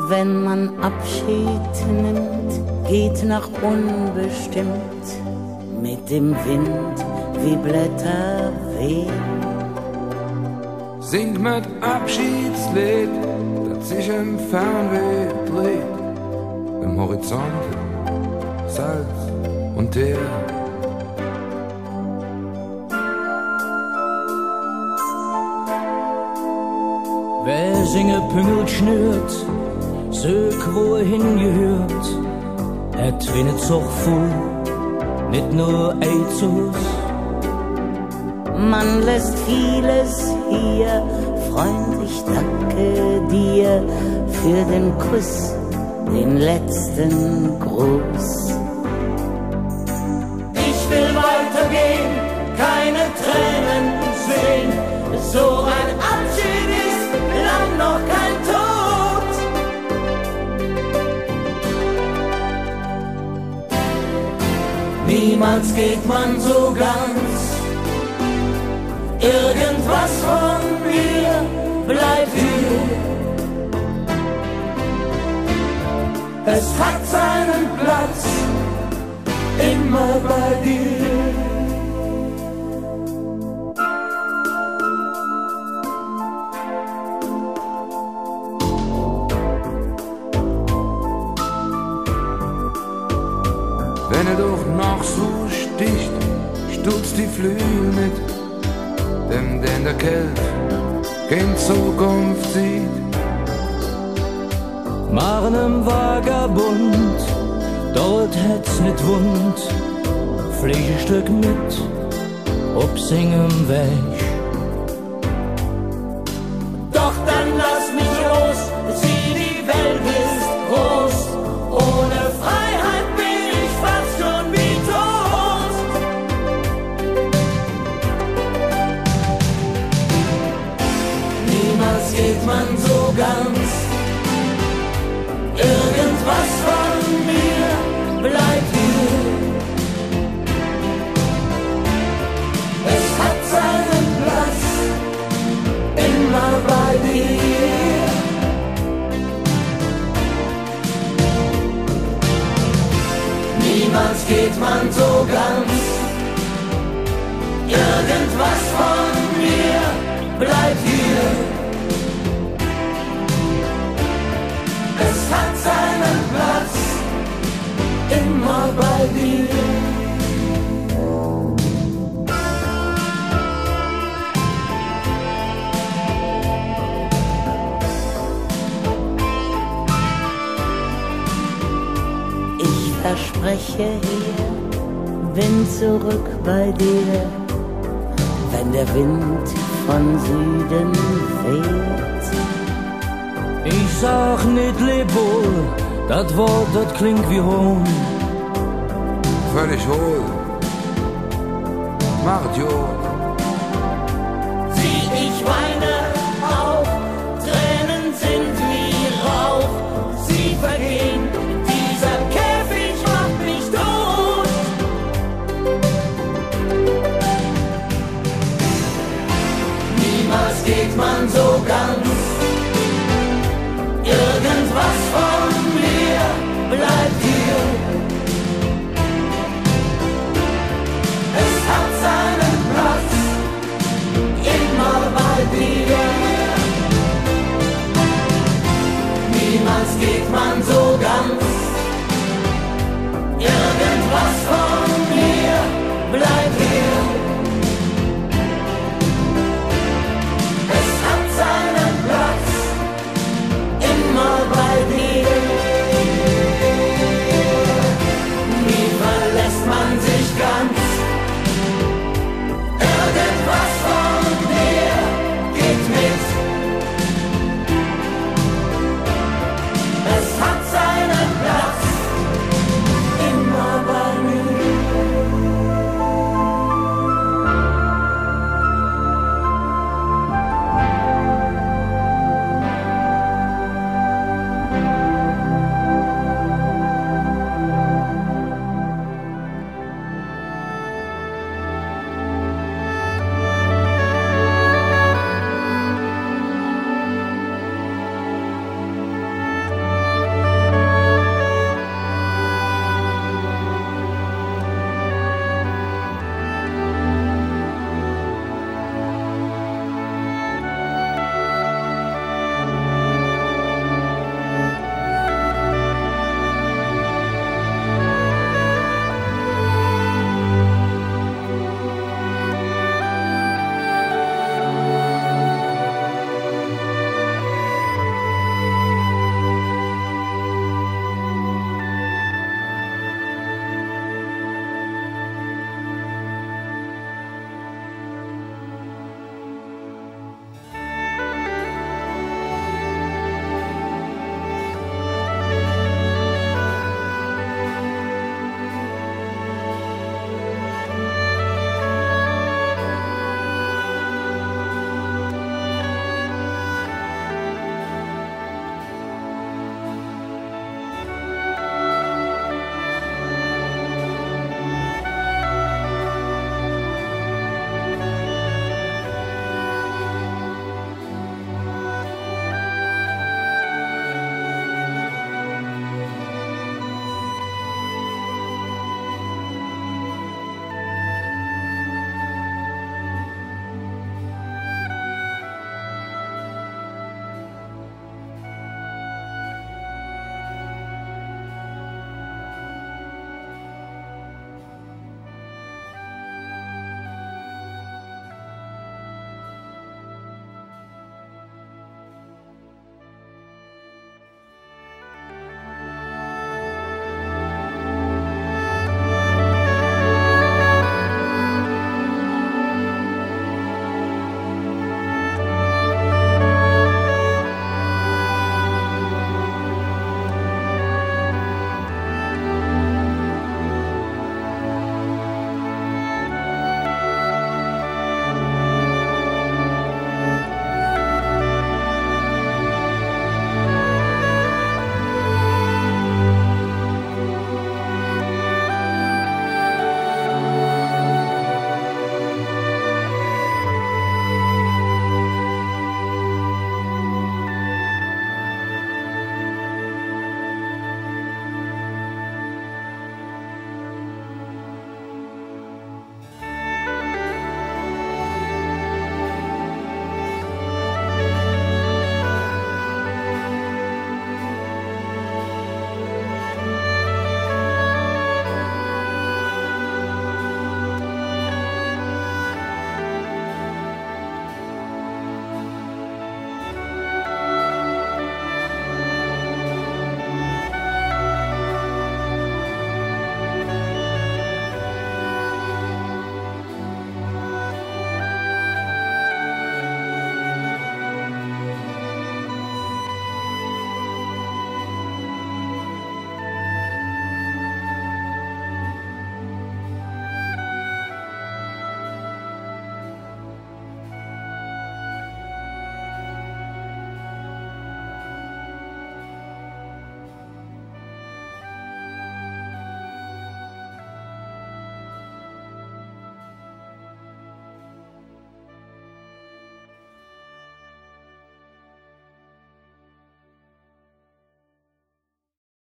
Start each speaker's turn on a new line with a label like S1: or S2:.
S1: wenn man Abschied nimmt, geht nach unbestimmt, mit dem Wind wie Blätter wehen.
S2: Sing mit Abschiedslied, das sich im Fernweh dreht, im Horizont Salz und Teer.
S3: Wer singe Püngel schnürt, sög wo er hingehört, twinnet so voll, nicht nur Eizus.
S1: Man lässt vieles hier, Freund, ich danke dir für den Kuss, den letzten Gruß.
S3: Ich will weitergehen, keine Tränen sehen, so ein Abschied ist lang noch kein Tod. Niemals geht man so ganz, irgendwas von mir bleibt hier. Es hat seinen Platz immer bei dir.
S2: Wenn er doch noch so sticht, stutzt die Flügel mit, dem denn der Kelch keine Zukunft sieht.
S3: Marnem Vagabund, dort hätt's nicht wund, flieg ein Stück mit, ob singem Weg. Doch dann lass mich los, sieh, die Welt ist groß, ohne Freiheit bin ich fast schon wie tot. Niemals geht man so ganz, irgendwas von mir bleibt hier. Es hat seinen Platz immer bei dir. Niemals geht man so ganz, irgendwas von mir bleibt hier. Es hat seinen Platz immer bei dir.
S1: Ich verspreche hier, bin zurück bei dir, wenn der Wind von Süden weht.
S3: Ich sag nicht leb wohl, das Wort, das klingt wie Hohn.
S2: Völlig hohl, macht Jod.
S3: Sieh, ich weine auch, Tränen sind wie Rauch, sie vergehen, dieser Käfig macht mich tot. Niemals geht man so ganz, irgendwas